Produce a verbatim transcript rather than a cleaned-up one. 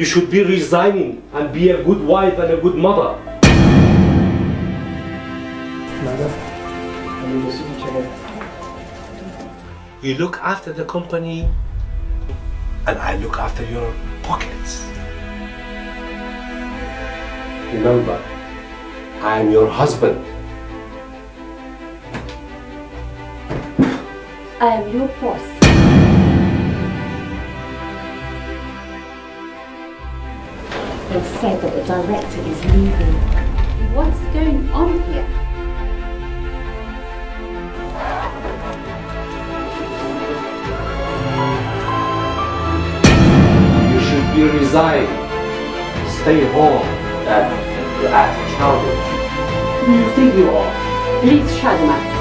You should be resigning and be a good wife and a good mother. Mother, I need a signature. You look after the company and I look after your pockets. Remember, I am your husband. I am your boss. They said that the director is leaving. What's going on here? You should be resigned. Stay home and you act childish. Who do you think you are? Please shut him up.